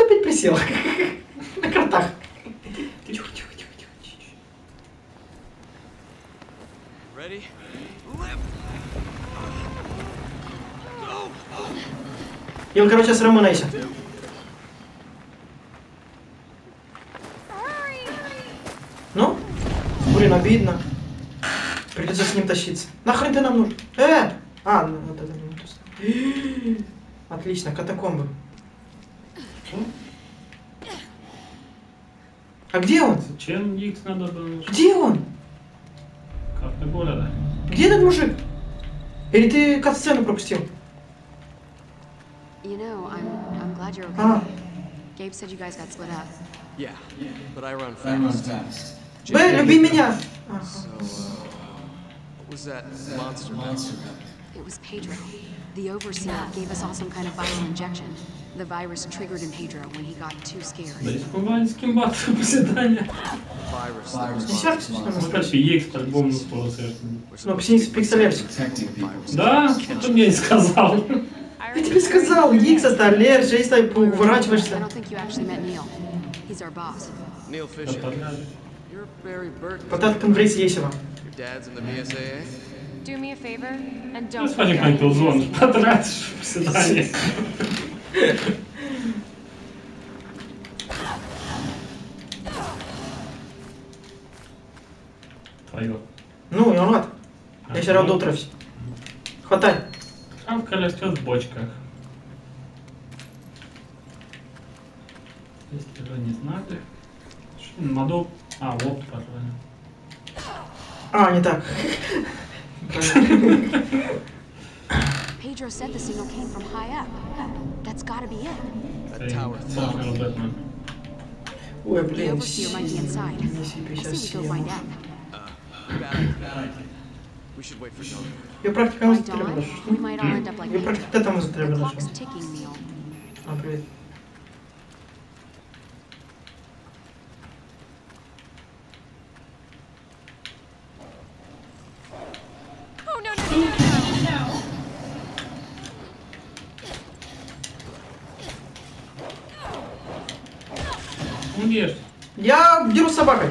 ты опять присел? На картах. Тихо, тихо, тихо, тихо. И он, короче, с Романейся. Ну? Блин, обидно. Придется с ним тащиться. Нахрен ты нам нужен? А, ну вот это не то. Отлично, катакомбы. А где он? Зачем Икс надо было? Где он? Карта города. Где этот мужик? Или ты кат-сцену пропустил? You know, I'm glad you're okay. А. Gabe said you guys got split up. Yeah, but I run I run fast. fast. Б, люби меня. What was that monster? Monster. It was Pedro. The overseer gave us all some kind of viral injection. The virus triggered in Pedro when he got too scared. Да испугались кимбату поседания. Virus. Virus. Десятки, Monster. наверное. Кстати, Икс по-любому на скоро совершенно. Ну, пикселерчик. Protecting people. Да? Кто мне не сказал? Я тебе сказал, Икс это аллергия, если I уворачиваешься. don't think you actually met Neil. He's our boss. Neil Fisher. You're Barry Burton. Потом Брейс Есева. Your dad's in the BSAA? Do me a favor and Ну, don't смотри, forget как зон потратишь в поседании. Твое. Ну, и он рад. Я все равно утровсь. Хватай. Травка растет в бочках. Если вы не знали. Моду. А, вот, пожалуй. А, не так. Pedro said the signal came from high up. That's gotta be it. That tower Смотрел Бэтмен. Ой, The блин. overseer might be inside. I say we go find out. Bad idea. We should wait for Dawn. Я практика By за dawn, тебя we might all end up like Я Pedro. практика там за тебя The clock's дошел. ticking, Neil. А, привет. Oh no no no no no! Ну, ешь. Я деру с собакой.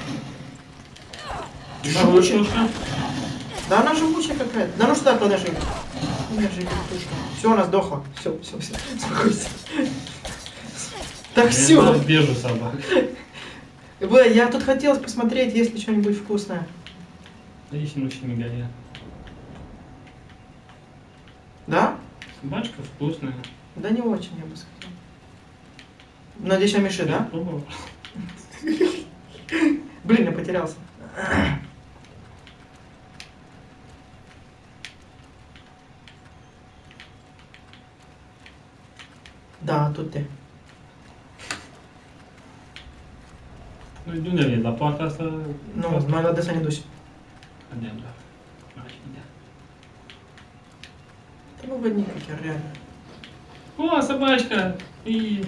Живучая. Да она живучая какая-то. Да ну что, подожди. Все, она сдохла. Все. Успокойся. Так Я все. бежу собак. Я тут хотел посмотреть, есть ли что-нибудь вкусное. Лично очень не горят. Да? Собачка вкусная. Да не очень, я бы сказал. Надеюсь, я Миши, да? Пробовал? Блин, я потерялся. Да, тут ты. Ну, иду, наверное, заплакаться. Ну, надо до Сани Дуси. Понятно. Значит, нет. Да мы в одни какие, реально. О, собачка! И...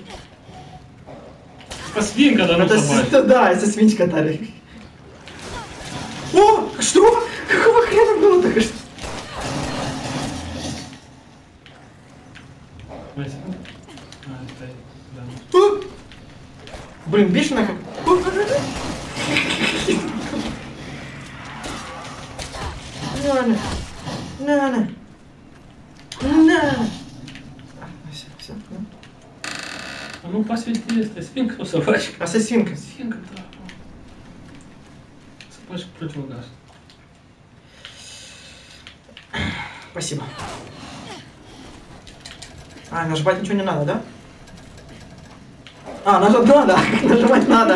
Свинка, да, ну Это собачка. да, это свиньи катали. О, что? Какого хрена было только что? Вася. А, стоит. Да. О! Блин, бешено как. О! На. Все. А ну посвети, если свинка, то собачка. А со свинкой? Свинка, да. Собачка противогаз. Спасибо. А, нажимать ничего не надо, да? А, нажать надо. Нажимать надо.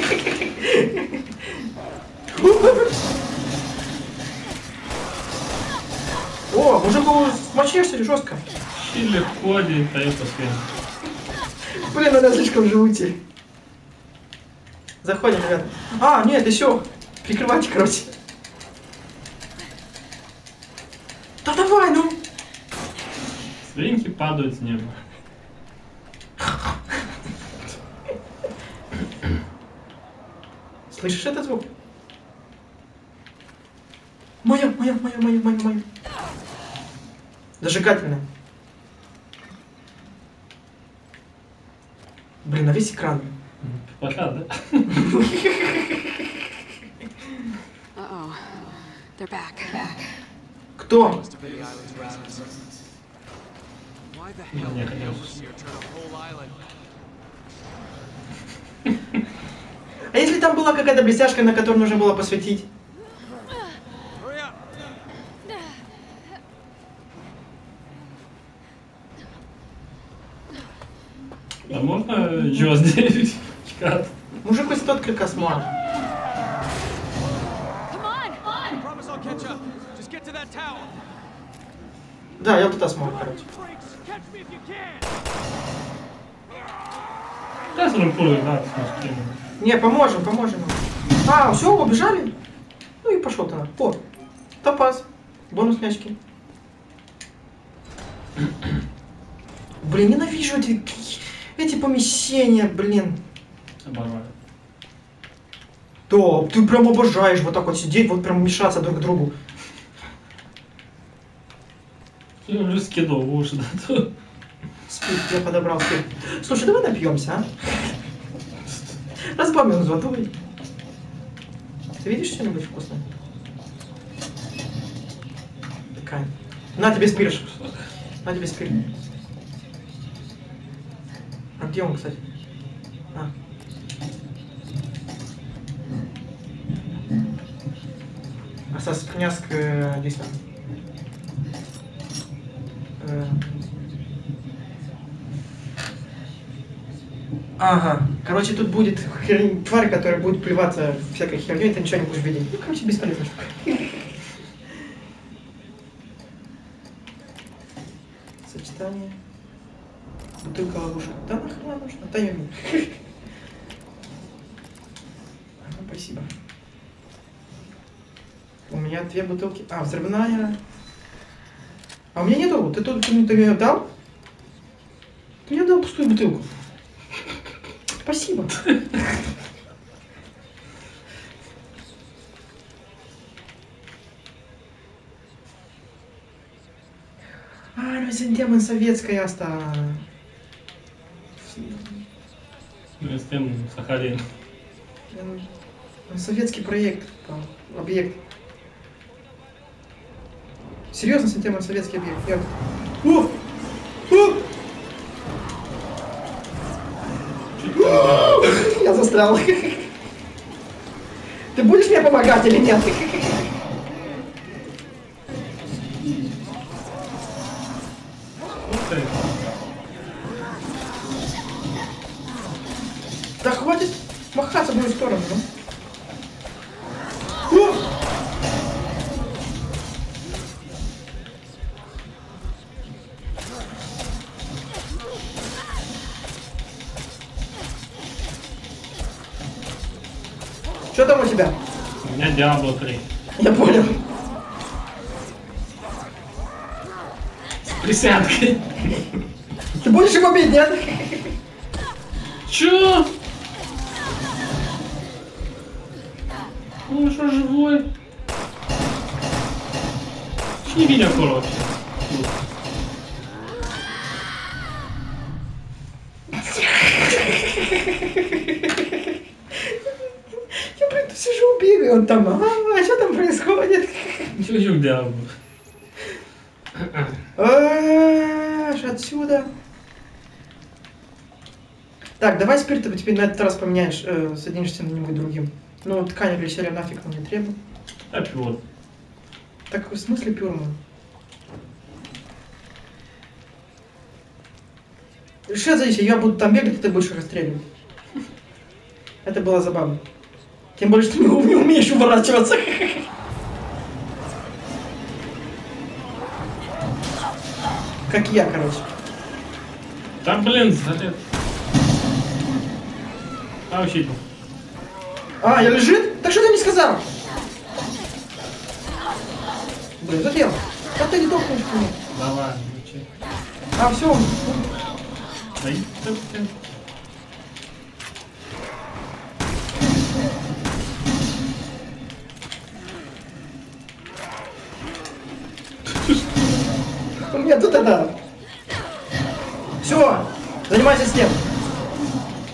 О, мужик мочишься жестко. И легко дается свинка. Блин, она слишком живучая. Заходим, ребята. А, нет, еще. Прикрывайте, короче. Да давай, ну. Свинки падают с неба. Слышишь этот звук? Моя. Зажигательная. Блин, на весь экран. Пока, да? Uh-oh. They're back. Кто? Must have been the island's residents. Why the hell Yeah, did the yeah. overseer turn a whole island? А если там была какая-то блестяшка, на которую нужно было посветить? Hurry up! А можно чего сделать? Чикат. Мужик хоть тот как космар. Come on! I promise I'll catch up. Just get to that tower. Да, я вот туда смог, короче. Freaks, catch me if you can. Да, сразу пулю, да, смотри. Не, поможем, поможем. А, все, убежали? Ну и пошел туда. О, топаз. Бонус мячки. Блин, ненавижу эти помещения, блин. Оборвали. Да, ты прям обожаешь вот так вот сидеть, вот прям мешаться друг к другу. Я уже скидывал в уши, да. Спирт, я подобрал спирт. Слушай, давай напьемся, а? Разбавим с водой. Ты видишь что-нибудь вкусное? Такая. На тебе спирт. На тебе спирт. А где он, кстати? А. Осталось князь действия. Ага. Короче, тут будет тварь, которая будет плеваться всякой херней, ты ничего не будешь видеть. Ну, короче, бесполезно. Сочетание. Бутылка ловушка. Да нахрена нужно? Да не нужно. Ну, спасибо. У меня 2 бутылки. А, взрывная. А у меня нету. Ты мне дал? Ты мне дал пустую бутылку. Спасибо. А, ну демон советская осталась. С тем Сахалин. Советский проект, объект. Серьезно, Сентемон советский объект. О! О! Я застрял. Ты будешь мне помогать или нет? Да хватит махаться в мою сторону, ну. О! Что там у тебя? У меня Diablo 3. Я понял. С присядкой. Ты будешь его бить, нет? Чё? Он что, живой? Не видя кора вообще. Я, блин, сижу, бегаю, он там, а что там происходит? Чё Диабло? Аж отсюда. Так, давай спирт ты теперь на этот раз поменяешь, соединишься на него другим. Ну, ткань гличерия нафиг нам не требует. А пилот. Так, в смысле пюрман? Реши зависит, я буду там бегать, а ты будешь расстреливать. Это было забавно. Тем более, что ты не умеешь уворачиваться. Как я, короче. Да блин, залет. А, учитель. А, я лежит? Так что ты не сказал? Блин, задел. Как ты не топнешь ко мне? Давай, учи. А, все. Дай. У меня тут это. Все, занимайся с тем.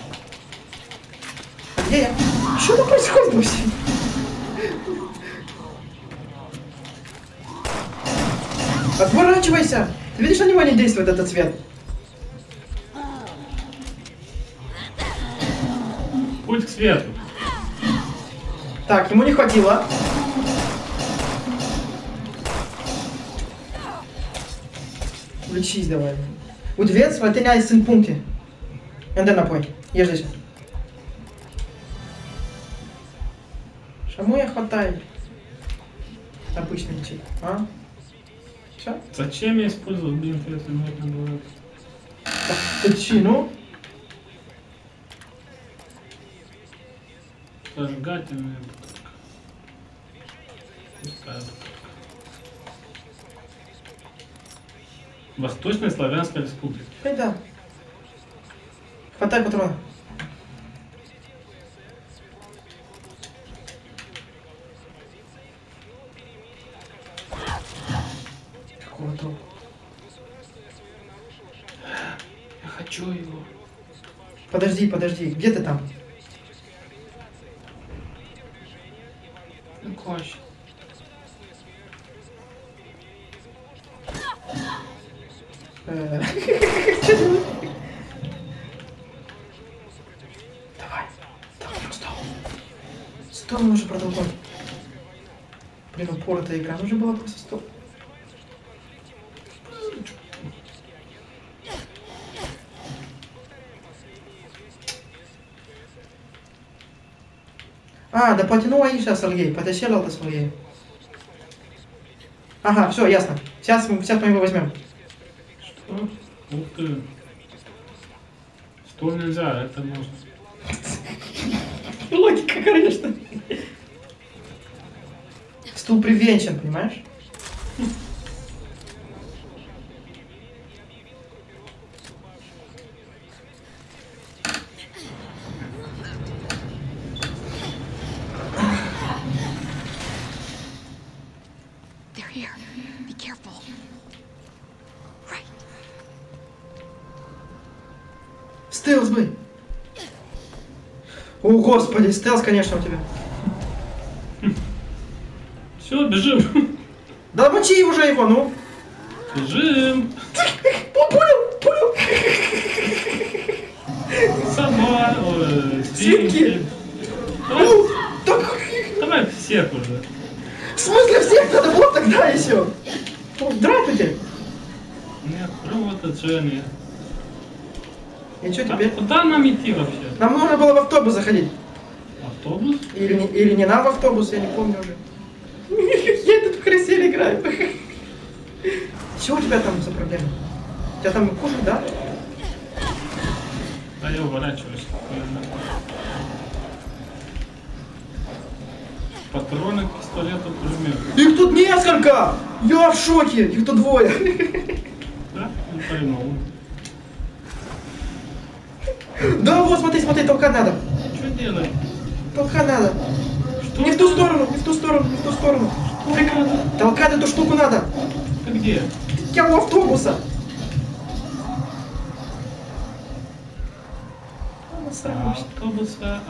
Где я? Что там происходит вообще? Отворачивайся! Ты видишь, на него не действует этот цвет? Путь к свету. Так, ему не хватило. Лечись давай. Удвец, ватиняй сын пункти. Энде напой. Ешь здесь. Шаму я хватай. Обычный чик. А? Все? Зачем я использовал бинт, если можно было... Причину? Зажигательная. Пустая. Восточная славянская республика. Да. Хватай патрона. Какого толку? Я хочу его. Подожди, подожди. Где ты там? Ну, кость. Давай. Давай, стол. Стол мы уже продолжим. Блин, упоротая игра. Нужно было просто стол. А, да потянула Аиша Сергей. Потащила-то Сергей. Ага, все, ясно. Сейчас мы его возьмем. Что? Ух ты. Стол нельзя, это можно. Логика, конечно. Стул привенчен, понимаешь? They're here. Be careful. Right. Стелс бы. О, господи, стелс, конечно, у тебя. Все, бежим. Да мочи уже его, ну. Бежим. Понял. Сама. Свинки. Давай, Так, давай всех уже. в смысле всех надо было тогда еще? Здравствуйте. Нет, работа Дженни. И что теперь? Куда нам идти вообще? Нам нужно было в автобус заходить. Автобус? Или не нам в автобус, я не помню уже. Я тут в карусель играю. Что у тебя там за проблема? Тебя там кушать, да? А я уворачиваюсь. Патроны к пистолету пулемет. Их тут несколько! Я в шоке! Их тут двое. Да? Не пойму. Да, вот, смотри, толкать надо. Что делать? Толкать надо. Что? Не в ту сторону, не в ту сторону, не в ту сторону. Толкать эту штуку надо. Ты где? Я у автобуса. Автобуса.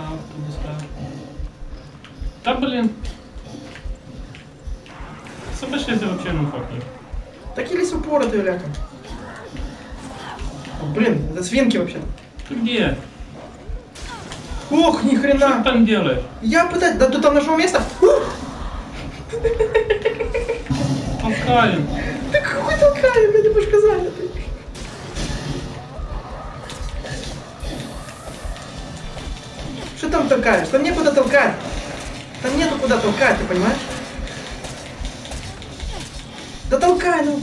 Да блин. Собачьте вообще на факел. Такие лись упоротые, ляка. Блин, это свинки вообще. Ты где? Ох, ни Что ты хрена. там делаешь? Я пытаюсь, да ты там нашел место? Толкаем. Да какой толкаем, я немножко занятый. Что там толкаешь? Там некуда толкать. Там нету куда толкать, ты понимаешь? Да толкай, ну.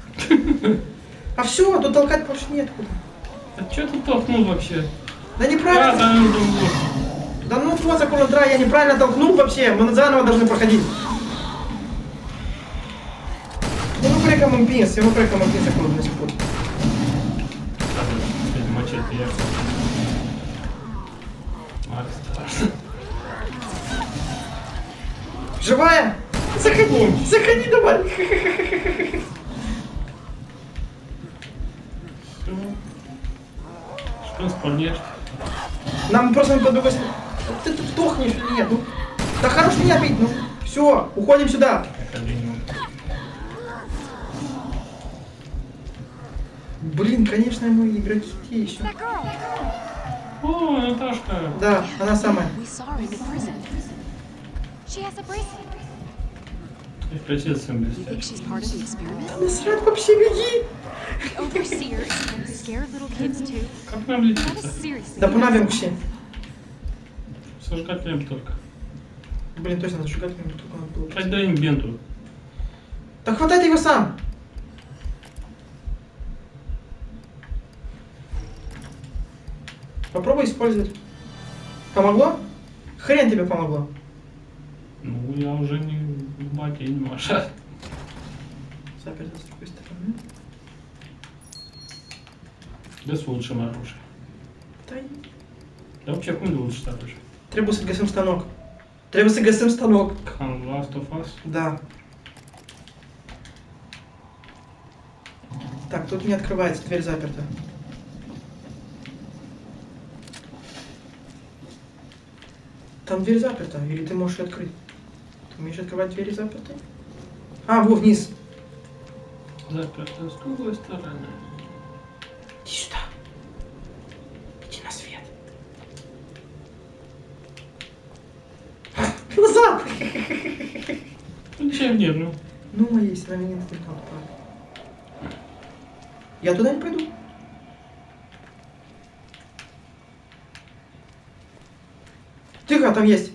А все, тут толкать больше нет куда. А что ты толкнул вообще? Да неправильно. там другой. Да ну вот закон драй, я неправильно толкнул вообще. Мы заново должны проходить. Eu não creio que a mão pinça, eu não creio que a mão pinça quando nesse ponto. Мачете. Макс. Живая? Заходи, заходи давай. Что с парней? Нам просто по другой стороне. Ты тут сдохнешь или нет? Ну, да хорош меня бить, ну. Все, уходим сюда. Блин, конечно, мы игроки еще. That girl. О, Наташка. Да, она самая. We saw her in the prison. She has a bracelet. И проситься You think блестяще. she's part of the experiment? Насрать вообще, беги. The overseers scare little kids too. Как нам That летится? is seriously. Да по нави вообще. Зажигателем только. Блин, точно, зажигать мне только надо было. Хоть дай им бенту. Да хватай ты его сам. Попробуй использовать. Помогло? Хрен тебе помогло. Ну, я уже не в баке, не Маша. Заперто с другой стороны. Без лучшим оружием. Дай. Да вообще хуй лучше оружие. Требуется ГСМ станок. Требуется ГСМ станок. Last of Us. Да. Так, тут не открывается, дверь заперта. Там дверь заперта, или ты можешь ее открыть? Ты умеешь открывать двери запертые? А, во, вниз. Заперто с другой стороны. Иди сюда. Иди на свет. Назад! Ну, чем нет, ну. Ну, есть, на меня не там. Я туда не пойду. Тихо, там есть.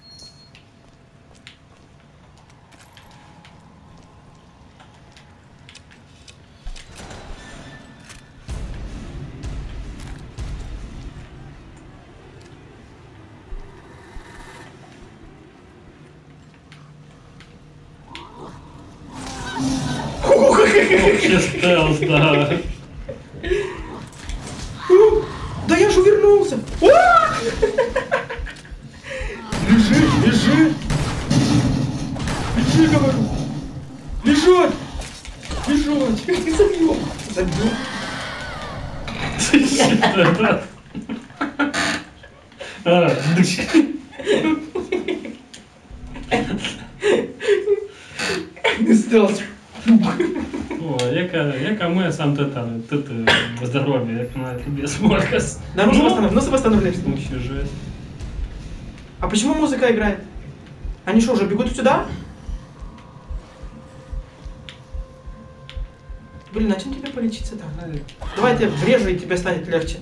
Вообще стелс, да. Да я же увернулся. А! Лежи, лежи. Лежи, говорю. Лежать. Лежать. Забьем. Забьем. Стелс. О, яка ми сам тут здоров'я, як на тебе сморкас. Да, ну восстановлюсь. Вообще жесть. А почему музыка играет? Они что, уже бегут сюда? Блин, а чем тебе полечиться-то? Давай я тебя врежу, и тебе станет легче.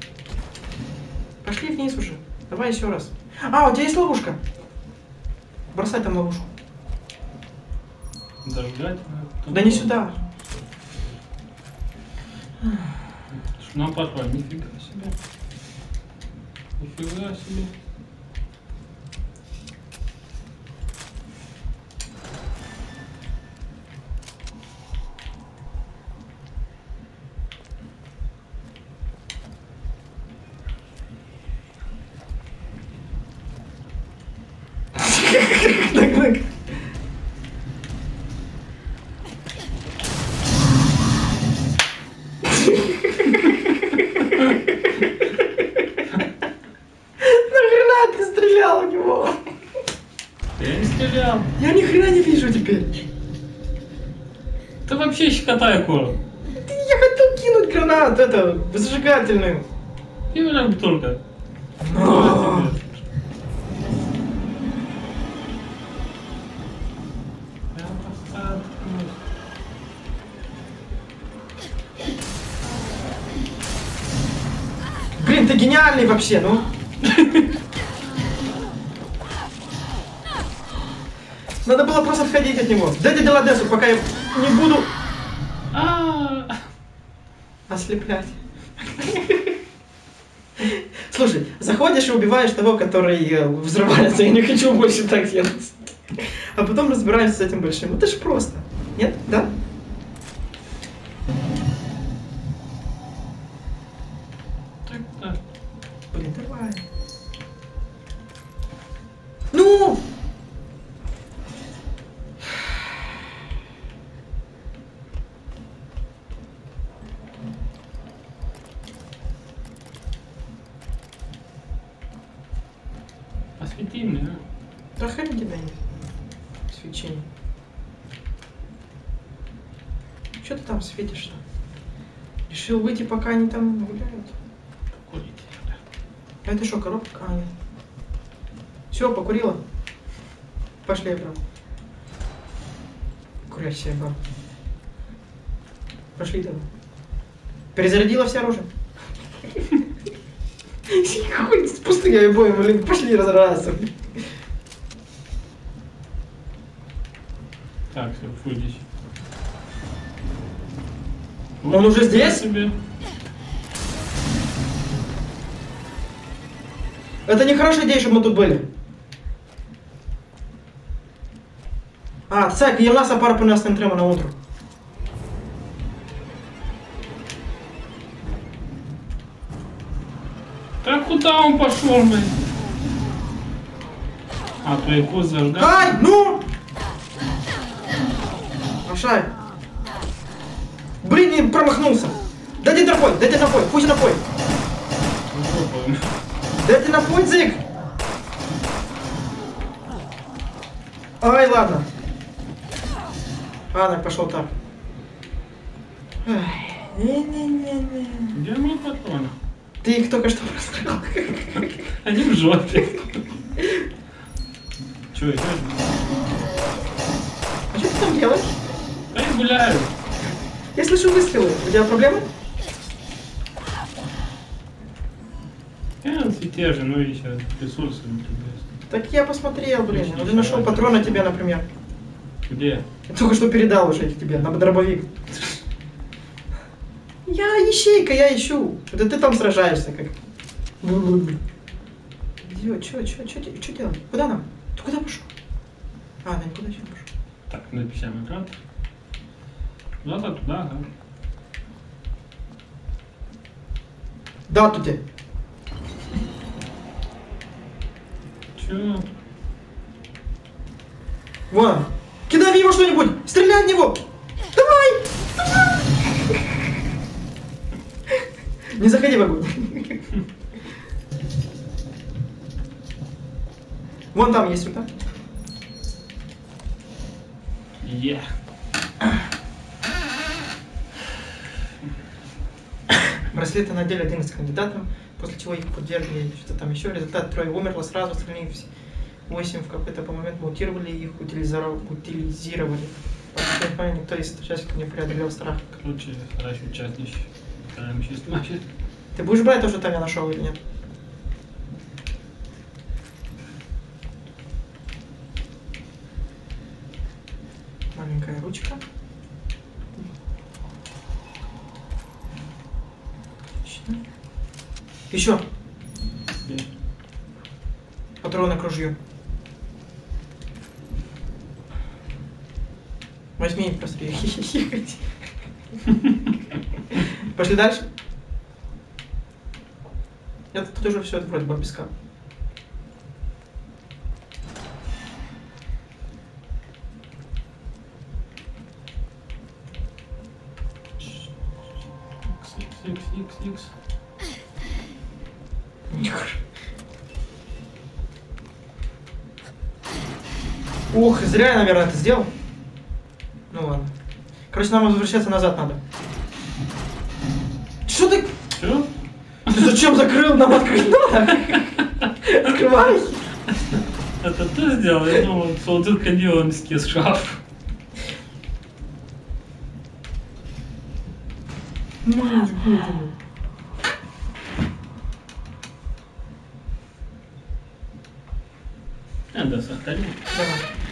Пошли вниз уже. Давай еще раз. А, у тебя есть ловушка? Бросай там ловушку. Дождать? Да не сюда. Нам пошла, нифига себе. Нифига себе. Нахрена ты стрелял в него? Я не стрелял. Я ни хрена не вижу теперь. Ты вообще щекотай корм. Я хотел кинуть гранату, зажигательную. И уже только. Но. Блин, ты гениальный вообще, ну. Надо было просто отходить от него. Дайте Деладесу, пока я не буду ослеплять. Слушай, заходишь и убиваешь того, который взрывается. Я не хочу больше так делать. А потом разбираемся с этим большим. Это ж просто. Нет? Да? Так. Блин, давай. Ну! Освети меня. Да хрен тебя нет. Свечение. Что ты там светишь-то? Решил выйти, пока они там гуляют? Курить. А это что, коробка? А, нет. Все, покурила. Пошли обратно. Курящая баба. Пошли давай. Перезарядила все оружие? Хуй с пустыми обоими, блин, пошли разобраться. Так, все, фуйдись. Он уже здесь? Себе. Это не хорошая идея, чтобы мы тут были. А, цак, я нас пара принес не треба на утро. Так куда он пошел, блин? А, твой куз заждал? Ай, ну! Ашай. Блин, не промахнулся. Дайте напой, пусть напой. Попробуем. Дайте напой, зик. Ай, ладно. Ладно, пошел так. Не-не-не-не. Где мои патроны? Ты их только что прострелил. Они в жопе. Чё, идёшь? А что ты там делаешь? Да я гуляю. Я слышу выстрелы. У тебя проблемы? Я все те же, но еще ресурсы не есть. Так я посмотрел, блин. Я уже нашел патроны тебе, например. Где? Я только что передал уже их тебе, на дробовик. Я ищейка, я ищу. Это ты там сражаешься, как. Идиот, чё делать? Куда нам? Ты куда пошел? А, да никуда еще не пошел. Так, напишем экран. Куда-то туда, ага. Да, тут ты. Чё? Вон. Кидай в него что-нибудь! Стреляй в него! Давай! Не заходи в огонь. Вон там есть сюда. Yeah. Браслеты надели 11 кандидатов, после чего их подвергли что-то там еще. Результат: трое умерло сразу, остальные 8 в какой-то момент мутировали и их утилизировали. По никто из участников не преодолел страх. Короче, хорошо участничать. Стараем чисто мочить. Ты будешь брать то, что там я нашел или нет? Маленькая ручка. Отлично. Еще. Где? Патроны к ружью. Возьми их просто. Пошли дальше. Это тут уже все, это вроде бы песка. Икс. Ух, зря я, наверное, это сделал. Ну ладно. Короче, нам возвращаться назад надо. Что ты? Чё? Ты зачем закрыл? Нам открыть надо. Открывай. Это ты сделал? Я думал, солдатка диланский шкаф. Ну, Да, сохрани. давай.